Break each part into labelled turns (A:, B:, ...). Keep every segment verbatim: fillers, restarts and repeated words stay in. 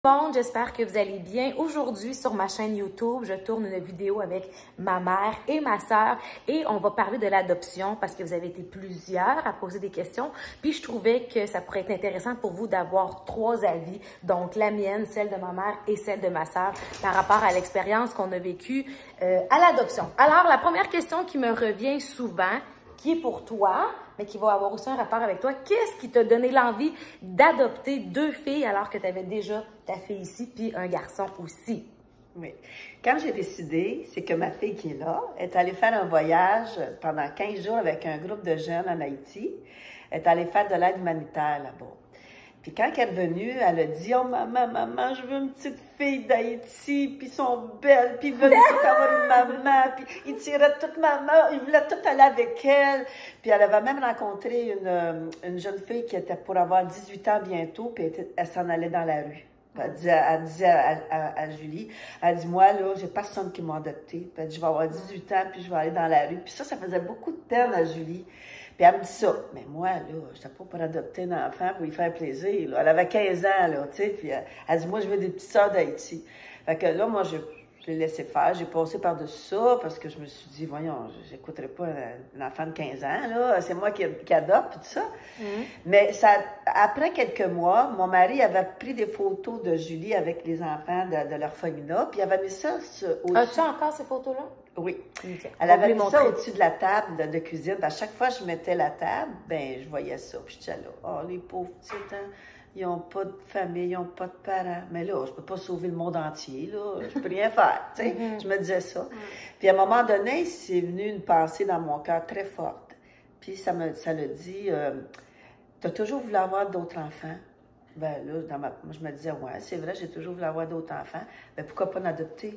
A: Bon, j'espère que vous allez bien. Aujourd'hui, sur ma chaîne YouTube, je tourne une vidéo avec ma mère et ma sœur et on va parler de l'adoption parce que vous avez été plusieurs à poser des questions. Puis je trouvais que ça pourrait être intéressant pour vous d'avoir trois avis, donc la mienne, celle de ma mère et celle de ma sœur par rapport à l'expérience qu'on a vécue euh, à l'adoption. Alors, la première question qui me revient souvent, qui est pour toi, mais qui va avoir aussi un rapport avec toi. Qu'est-ce qui t'a donné l'envie d'adopter deux filles alors que tu avais déjà ta fille ici puis un garçon aussi?
B: Oui. Quand j'ai décidé, c'est que ma fille qui est là est allée faire un voyage pendant quinze jours avec un groupe de jeunes en Haïti. Elle est allée faire de l'aide humanitaire là-bas. Puis quand elle est revenue, elle a dit « Oh maman, maman, je veux une petite fille d'Haïti, puis ils sont belles, puis ils veulent tout avoir une maman, puis ils tiraient toute maman, ils voulaient tout aller avec elle. » Puis elle avait même rencontré une, une jeune fille qui était pour avoir dix-huit ans bientôt, puis elle, était, elle s'en allait dans la rue. Elle disait, elle disait à, à, à Julie, elle dit, moi, là, j'ai personne qui m'a adoptée. Puis elle dit, je vais avoir dix-huit ans, puis je vais aller dans la rue. Puis ça, ça faisait beaucoup de peine à Julie. Puis elle me dit ça. Mais moi, là, je n'étais pas pour adopter un enfant pour lui faire plaisir. Là. Elle avait quinze ans, là, tu sais. Puis elle, elle dit, moi, je veux des petites sœurs d'Haïti. Fait que là, moi, je, je l'ai laissé faire. J'ai passé par-dessus ça parce que je me suis dit, voyons, j'écouterai pas un, un enfant de quinze ans, là. C'est moi qui, qui adopte, tout ça. Mm-hmm. Mais ça, après quelques mois, mon mari avait pris des photos de Julie avec les enfants de, de l'orphelinat, puis il avait mis ça au-dessus.
A: As-tu encore ces photos-là?
B: Oui.
A: Okay.
B: Elle avait mis ça au-dessus de la table de, de cuisine. À chaque fois que je mettais la table, ben je voyais ça. Puis je disais là, oh, les pauvres petites, hein, ils n'ont pas de famille, ils n'ont pas de parents. Mais là, je peux pas sauver le monde entier, là. Je peux rien faire, tu sais. Mm-hmm. Je me disais ça. Mm-hmm. Puis à un moment donné, c'est venu une pensée dans mon cœur très forte. Puis ça me, ça le dit, euh, tu as toujours voulu avoir d'autres enfants? Ben là, dans ma, moi, je me disais, ouais, c'est vrai, j'ai toujours voulu avoir d'autres enfants. Ben pourquoi pas en adopter?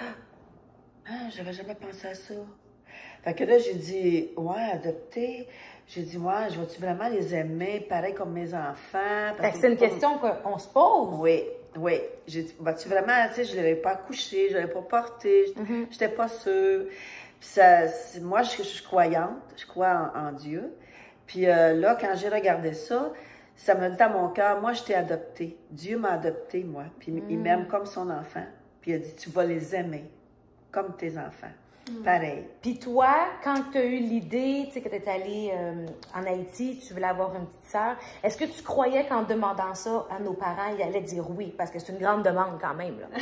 B: Ah, j'avais jamais pensé à ça. Fait que là, j'ai dit, ouais, adopter. J'ai dit, ouais, je vais-tu vraiment les aimer, pareil comme mes enfants?
A: Fait que c'est une pas... question qu'on se pose.
B: Oui, oui. J'ai dit, vas-tu vraiment, tu sais, je ne l'avais pas accouché, je ne l'avais pas porté, je n'étais mm-hmm. pas sûre. Puis ça, moi, je, je suis croyante, je crois en, en Dieu. Puis euh, là, quand j'ai regardé ça, ça me dit dans mon cœur, moi, je t'ai adopté. Dieu m'a adopté, moi. Puis mm. il m'aime comme son enfant. Puis il a dit, tu vas les aimer comme tes enfants. Mm. Pareil.
A: Puis toi, quand tu as eu l'idée, tu sais, que tu es allée euh, en Haïti, tu voulais avoir une petite sœur, est-ce que tu croyais qu'en demandant ça à nos parents, ils allaient dire oui? Parce que c'est une grande demande quand même, là.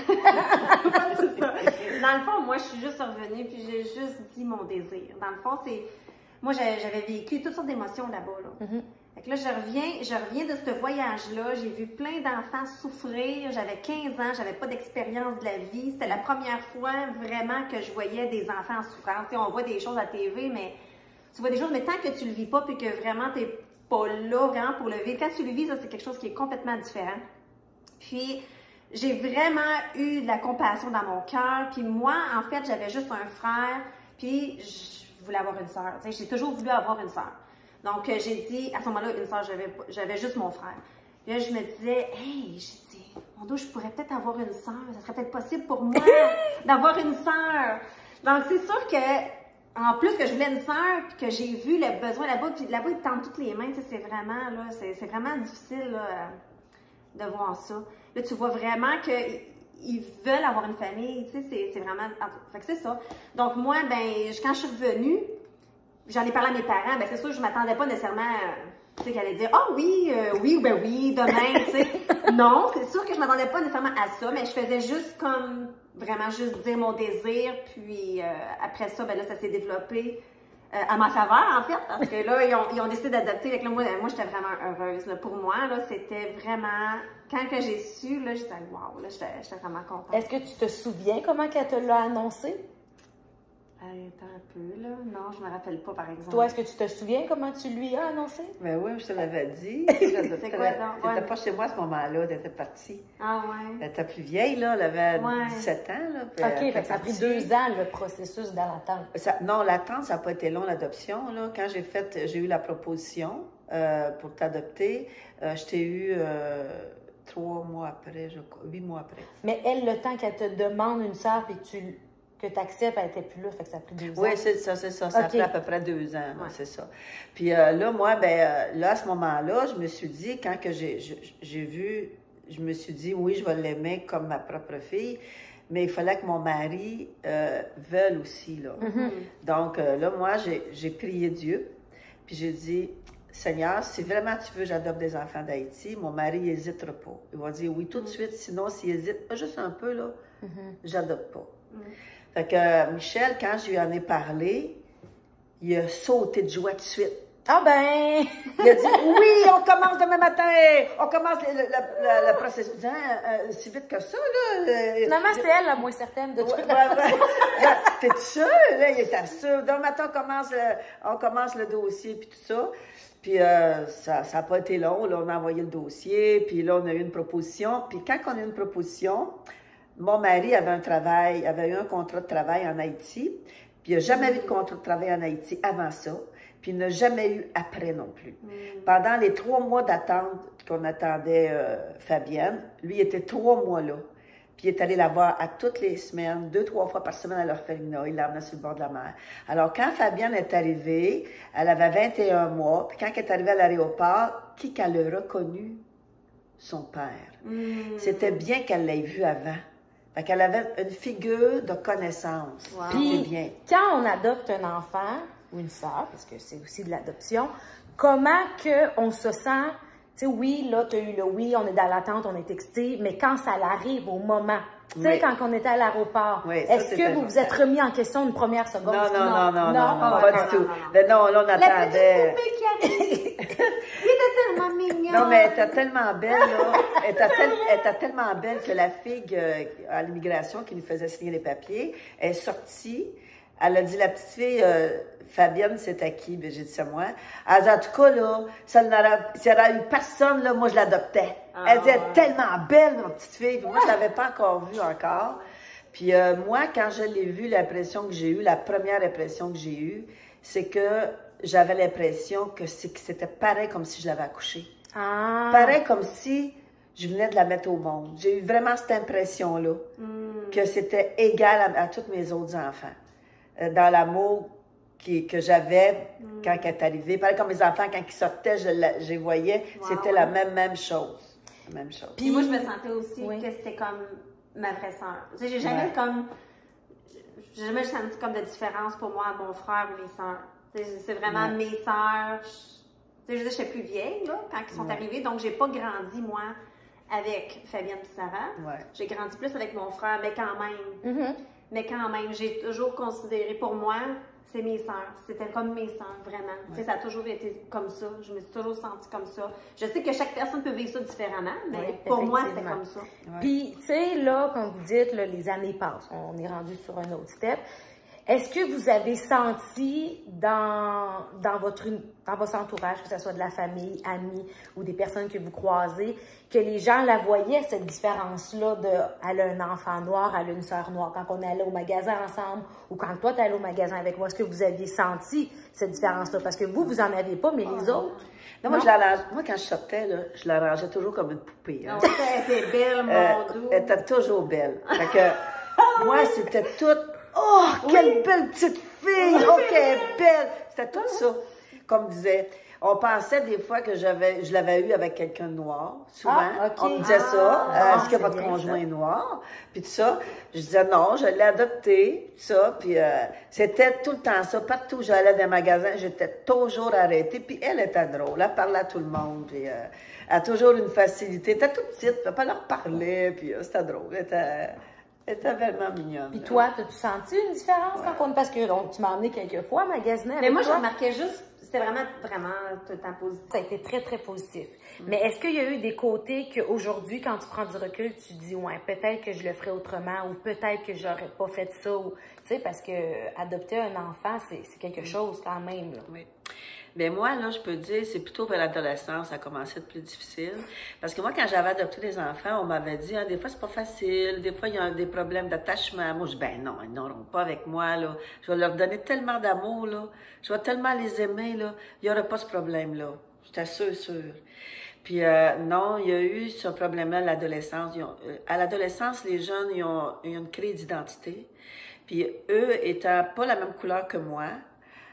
C: C'est ça. Dans le fond, moi, je suis juste revenue puis j'ai juste dit mon désir. Dans le fond, c'est... Moi, j'avais vécu toutes sortes d'émotions là-bas, là. Mm-hmm. Fait que là, je reviens, je reviens de ce voyage-là. J'ai vu plein d'enfants souffrir. J'avais quinze ans, j'avais pas d'expérience de la vie. C'était la première fois vraiment que je voyais des enfants en souffrance. T'sais, on voit des choses à T V, mais tu vois des choses, mais tant que tu le vis pas puis que vraiment t'es pas là vraiment pour le vivre, quand tu le vis, ça, c'est quelque chose qui est complètement différent. Puis, j'ai vraiment eu de la compassion dans mon cœur. Puis moi, en fait, j'avais juste un frère, puis je voulais avoir une sœur. J'ai toujours voulu avoir une sœur. Donc, euh, j'ai dit, à ce moment-là, une sœur, j'avais juste mon frère. Puis là, je me disais, hey, j'ai dit, mon Dieu, je pourrais peut-être avoir une sœur. Ça serait peut-être possible pour moi d'avoir une sœur. Donc, c'est sûr que, en plus que je voulais une sœur, puis que j'ai vu le besoin là-bas, puis là-bas, ils tendent toutes les mains, c'est vraiment, là, c'est vraiment difficile, là, de voir ça. Là, tu vois vraiment que ils veulent avoir une famille, tu sais, c'est vraiment... Fait que c'est ça. Donc, moi, ben, quand je suis revenue, j'en ai parlé à mes parents, ben c'est sûr, je m'attendais pas nécessairement, tu sais, qu'elle allait dire « Ah oh, oui, euh, oui, ben oui, demain, tu sais. » Non, c'est sûr que je m'attendais pas nécessairement à ça, mais je faisais juste comme, vraiment juste dire mon désir, puis euh, après ça, ben là, ça s'est développé euh, à ma faveur, en fait, parce que là, ils ont, ils ont décidé d'adopter, avec là, moi, moi j'étais vraiment heureuse, là. Pour moi, là, c'était vraiment, quand que j'ai su, là, j'étais « Wow », là, j'étais vraiment contente.
A: Est-ce que tu te souviens comment qu'elle te l'a annoncé?
C: Attends un peu, là. Non, je me rappelle pas, par exemple.
A: Toi, est-ce que tu te souviens comment tu lui as annoncé?
B: Ben oui, je te l'avais dit.
C: C'est quoi, donc?
B: Tu n'étais pas chez moi à ce moment-là, tu étais partie.
C: Ah ouais.
B: Elle était plus vieille, là. Elle avait ouais. dix-sept ans, là.
A: OK, fait que ça a pris deux ans, le processus dans l'attente.
B: Non, l'attente, ça n'a pas été long, l'adoption, là. Quand j'ai fait, j'ai eu la proposition euh, pour t'adopter, euh, je t'ai eu... Euh, trois mois après, je crois, huit mois après.
A: Mais elle, le temps qu'elle te demande une sœur et que tu que tu acceptes, elle n'était plus là, fait que ça a pris deux ans.
B: Oui, c'est ça, c'est ça. Ça okay. a pris à peu près deux ans, ouais. C'est ça. Puis euh, là, moi, ben, euh, là, à ce moment-là, je me suis dit, quand que j'ai vu je me suis dit, oui, je vais l'aimer comme ma propre fille, mais il fallait que mon mari euh, veuille aussi, là. Mm-hmm. Donc, euh, là, moi, j'ai prié Dieu, puis j'ai dit, Seigneur, si vraiment tu veux, j'adopte des enfants d'Haïti, mon mari n'hésitera pas. Il va dire oui tout de suite, sinon, s'il hésite, juste un peu, là, mm-hmm. j'adopte pas. Mm-hmm. Fait que euh, Michel, quand je lui en ai parlé, il a sauté de joie tout de suite.
A: Ah ben!
B: Il a dit, oui, on commence demain matin, on commence le, le, le, le processus. Je dis, ah, euh, si vite que ça, là.
A: Finalement, c'est elle la moins certaine de tout.
B: Ouais, ouais, ouais. T'es sûr? Là, il était sûr. Demain matin, on commence le, on commence le dossier, puis tout ça. Puis euh, ça n'a pas été long. Là, on a envoyé le dossier, puis là, on a eu une proposition. Puis quand on a eu une proposition, mon mari avait un travail, avait eu un contrat de travail en Haïti, puis il n'a jamais eu de contrat de travail en Haïti avant ça. Puis il n'a jamais eu après non plus. Mm. Pendant les trois mois d'attente qu'on attendait euh, Fabienne, lui, il était trois mois là. Puis il est allé la voir à toutes les semaines, deux, trois fois par semaine à l'orphelinat. Il l'emmenait sur le bord de la mer. Alors, quand Fabienne est arrivée, elle avait vingt et un mois. Puis quand elle est arrivée à l'aéroport, qui qu'elle a reconnu? Son père. Mm. C'était bien qu'elle l'ait vu avant. Fait qu'elle avait une figure de connaissance.
A: Wow. Puis, bien. Quand on adopte un enfant ou une sœur, parce que c'est aussi de l'adoption, comment qu'on se sent, tu sais, oui, là, tu as eu le oui, on est dans l'attente, on est excité, mais quand ça arrive au moment, tu sais, oui. quand on était à l'aéroport, oui, est-ce que vous vous êtes remis en question une première seconde?
B: Non, non, non, non, non, non, non, pas du tout. Mais non, là, on attendait.
C: La petite poupée qui arrive. Il était tellement mignon.
B: Non, mais elle était tellement belle, là. Elle était, tel, elle était tellement belle que la fille euh, à l'immigration qui nous faisait signer les papiers est sortie. Elle a dit, la petite fille, euh, Fabienne, c'est à qui? Ben, j'ai dit, c'est moi. Elle a dit, en tout cas, là, ça s'il n'y aurait eu personne, là, moi, je l'adoptais. Ah, elle était ouais. tellement belle, ma petite fille. Puis moi, je ne l'avais pas encore vue encore. Puis euh, moi, quand je l'ai vue, l'impression que j'ai eue, la première impression que j'ai eue, c'est que j'avais l'impression que c'était pareil comme si je l'avais accouchée.
A: Ah.
B: Pareil comme si je venais de la mettre au monde. J'ai eu vraiment cette impression-là, mm. que c'était égal à, à tous mes autres enfants. Dans l'amour que j'avais mm. quand elle est arrivée. Pareil comme mes enfants, quand ils sortaient, je, la, je les voyais, wow. c'était la même, même chose. La même chose.
C: Puis moi, je me sentais aussi oui. que c'était comme ma vraie sœur. Tu sais, j'ai jamais ouais. comme... J'ai jamais senti comme de différence pour moi, mon frère ou mes sœurs. C'est vraiment ouais. mes sœurs. Tu sais, je j'étais plus vieille, là, quand ils sont ouais. arrivés, donc j'ai pas grandi, moi, avec Fabienne et Sarah. Ouais. J'ai grandi plus avec mon frère, mais quand même... Mm-hmm. Mais quand même, j'ai toujours considéré, pour moi, c'est mes sœurs. C'était comme mes sœurs, vraiment. Ouais. Tu sais, ça a toujours été comme ça. Je me suis toujours sentie comme ça. Je sais que chaque personne peut vivre ça différemment, mais oui, pour moi, c'était comme ça.
A: Ouais. Puis, tu sais, là, comme vous dites, là, les années passent. On est rendu sur un autre step. Est-ce que vous avez senti dans, dans, votre, dans votre entourage, que ce soit de la famille, amis ou des personnes que vous croisez, que les gens la voyaient, cette différence-là de « elle a un enfant noir, elle a une sœur noire », quand on allait au magasin ensemble ou quand toi, tu allais au magasin avec moi, est-ce que vous aviez senti cette différence-là? Parce que vous, vous en aviez pas, mais les autres...
B: Non, moi, je la, moi, quand je sortais, là, je la rangeais toujours comme une poupée. Hein.
C: Non, elle était belle, mon
B: euh,
C: doux.
B: Elle était toujours belle. Fait que moi, c'était tout... Oh, quelle oui. belle petite fille! Oh, qu'elle est belle! C'était tout ça. Comme disait, on pensait des fois que j'avais, je l'avais eu avec quelqu'un de noir, souvent. Ah, okay. On me disait ah, ça. Ah, est-ce que votre conjoint est noir? Puis tout ça. Je disais non, je l'ai adopté, tout ça. Puis euh, c'était tout le temps ça. Partout où j'allais dans les magasins, j'étais toujours arrêtée. Puis elle était drôle. Elle parlait à tout le monde. Puis euh, elle a toujours une facilité. Elle était toute petite. Elle pas leur parler. Puis euh, c'était drôle. Elle était... Elle était vraiment mignonne.
A: Puis toi, as-tu senti une différence ouais. quand on... Parce que donc, tu m'as emmené quelques fois magasiner avec
C: Mais moi,
A: toi.
C: je remarquais juste, c'était vraiment, vraiment tout le temps positif.
A: Ça a été très, très positif. Mm. Mais est-ce qu'il y a eu des côtés qu'aujourd'hui, quand tu prends du recul, tu dis, ouais, peut-être que je le ferais autrement ou peut-être que j'aurais pas fait ça ou, tu sais, parce que adopter un enfant, c'est quelque chose quand même, là.
B: Oui. Mais moi, là, je peux dire, c'est plutôt vers l'adolescence, ça a commencé à être plus difficile. Parce que moi, quand j'avais adopté des enfants, on m'avait dit, ah, des fois, c'est pas facile, des fois, il y a des problèmes d'attachement. Moi, je dis, ben non, ils n'auront pas avec moi, là. Je vais leur donner tellement d'amour, là. Je vais tellement les aimer, là. Il n'y aura pas ce problème-là. J'étais sûre, sûre. Puis, euh, non, il y a eu ce problème-là à l'adolescence. Euh, à l'adolescence, les jeunes, ils ont, ils ont une crise d'identité. Puis, eux, étant pas la même couleur que moi,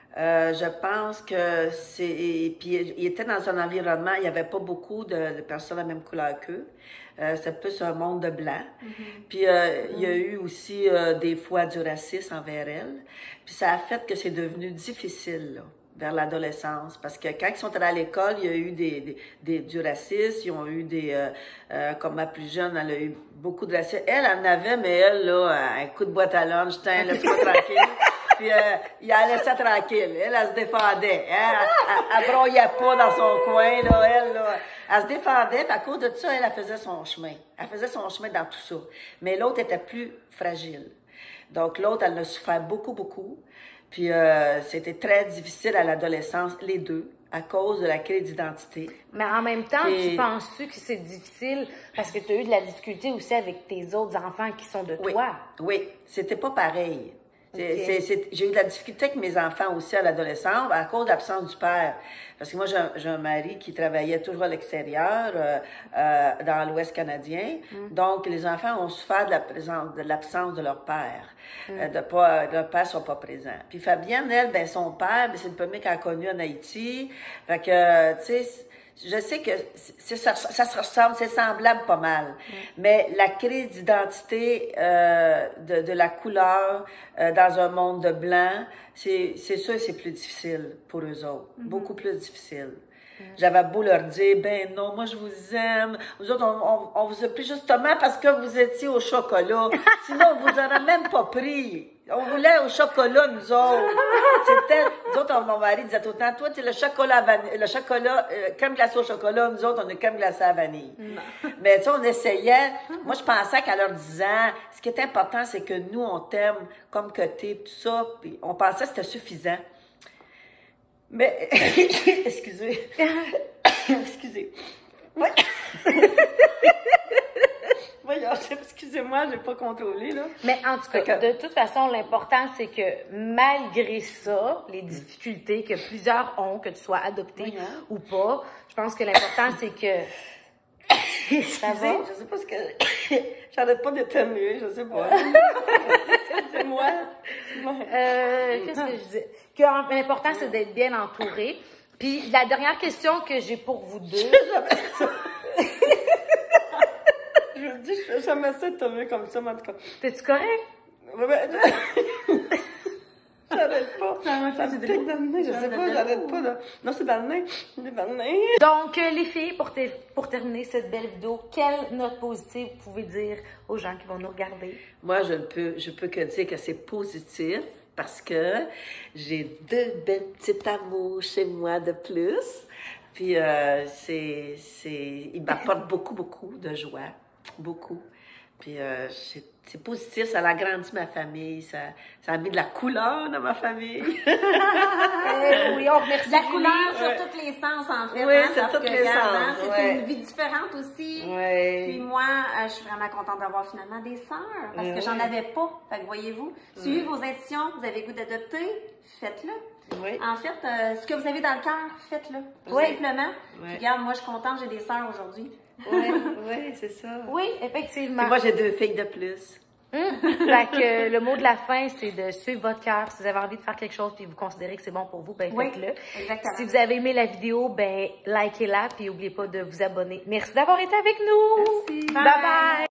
B: Euh, je pense que c'est... Et puis, il était dans un environnement, il n'y avait pas beaucoup de, de personnes de la même couleur qu'eux. Euh, c'est plus un monde de blancs. Mm-hmm. Puis, euh, mm-hmm. il y a eu aussi euh, des fois du racisme envers elle. Puis, ça a fait que c'est devenu difficile, là, vers l'adolescence. Parce que quand ils sont allés à l'école, il y a eu des, des, des, du racisme. Ils ont eu des... Euh, euh, comme ma plus jeune, elle a eu beaucoup de racisme. Elle en avait, mais elle, là, un coup de boîte à lunch, tiens, laisse-moi tranquille. Puis, euh, il a laissé tranquille. Elle, elle se défendait. Elle, elle, elle, elle broyait pas dans son coin, là. Elle, là, elle se défendait, puis à cause de ça, elle, elle faisait son chemin. Elle faisait son chemin dans tout ça. Mais l'autre était plus fragile. Donc, l'autre, elle a souffert beaucoup, beaucoup. Puis, euh, c'était très difficile à l'adolescence, les deux, à cause de la crise d'identité.
A: Mais en même temps,
B: Et...
A: tu penses-tu que c'est difficile parce que tu as eu de la difficulté aussi avec tes autres enfants qui sont de
B: oui.
A: toi? Oui,
B: c'était pas pareil. Okay. C'est, c'est, j'ai eu de la difficulté avec mes enfants aussi à l'adolescence à cause de l'absence du père. Parce que moi, j'ai un, j'ai un mari qui travaillait toujours à l'extérieur, euh, euh, dans l'Ouest canadien. Mm. Donc, les enfants ont souffert de, la présence, de l'absence de leur père. Mm. Euh, de pas, leur père ne soit pas présent. Puis Fabienne, elle, ben son père, ben, c'est le premier qu'elle a connu en Haïti. Fait que, tu sais, je sais que c'est, ça, ça se ressemble, c'est semblable pas mal. Mm. Mais la crise d'identité euh, de, de la couleur euh, dans un monde de blanc, c'est, c'est sûr que c'est plus difficile pour eux autres. Mm-hmm. Beaucoup plus difficile. Mm. J'avais beau leur dire, ben non, moi je vous aime. Vous autres, on, on, on vous a pris justement parce que vous étiez au chocolat. Sinon, on vous aurait même pas pris. On voulait au chocolat, nous autres. C'était, nous autres, mon mari disait tout le temps, toi, tu es le chocolat, vanille, le chocolat, euh, crème glacée au chocolat, nous autres, on est crème glacée à la vanille. Non. Mais tu sais, on essayait. Moi, je pensais qu'à leur disant, ce qui est important, c'est que nous, on t'aime comme que t'es, tout ça. Puis on pensait que c'était suffisant. Mais, excusez. Excusez. Ouais. Voyons, excusez-moi, je n'ai pas contrôlé, là.
A: Mais en tout cas, que... de toute façon, l'important, c'est que malgré ça, les difficultés que plusieurs ont, que tu sois adopté oui, hein? ou pas, je pense que l'important, c'est que...
B: Ça va? Je sais pas ce que... J'arrête pas d'éternuer, je sais pas. C'est moi.
A: Euh, qu'est-ce que je dis? Que l'important, c'est d'être bien entouré. Puis, la dernière question que j'ai pour vous deux...
B: Je me dis, je fais jamais ça de tomber comme ça, mais en tout cas.
A: T'es-tu correct?
B: Ouais, ben, j'arrête pas. Ça, ça me pique dans le nez, je sais pas, j'arrête pas. Là. Non, c'est dans le nez. C'est dans le nez.
A: Donc, euh, les filles, pour, te, pour terminer cette belle vidéo, quelle note positive vous pouvez dire aux gens qui vont nous regarder?
B: Moi, je ne peux, je peux que dire que c'est positif parce que j'ai deux belles petites amours chez moi de plus. Puis, euh, c'est, c'est, ils m'apportent beaucoup, beaucoup de joie. Beaucoup. Puis euh, c'est, c'est positif, ça a agrandi ma famille, ça, ça a mis de la couleur dans ma famille.
A: euh, oui, on remercie.
C: La couleur sur ouais. tous les sens, en fait.
B: Oui,
C: hein,
B: c'est tous les sens.
C: C'est
B: ouais.
C: une vie différente aussi.
B: Ouais.
C: Puis moi, euh, je suis vraiment contente d'avoir finalement des sœurs, parce ouais. que j'en avais pas. Fait que voyez-vous, suivez ouais. vos intuitions, vous avez le goût d'adopter, faites-le. Oui. En fait, euh, ce que vous avez dans le cœur, faites-le. Tout oui. simplement. Oui. Puis, regarde, moi, je suis contente, j'ai des sœurs aujourd'hui.
B: Oui, oui, c'est ça.
A: Oui, effectivement.
B: Et moi, j'ai deux filles de plus.
A: Hum. Fait que le mot de la fin, c'est de suivre votre cœur. Si vous avez envie de faire quelque chose et vous considérez que c'est bon pour vous, ben
C: oui,
A: faites-le.
C: Exactement.
A: Si vous avez aimé la vidéo, ben likez-la puis n'oubliez pas de vous abonner. Merci d'avoir été avec nous.
C: Merci.
A: Bye bye. bye.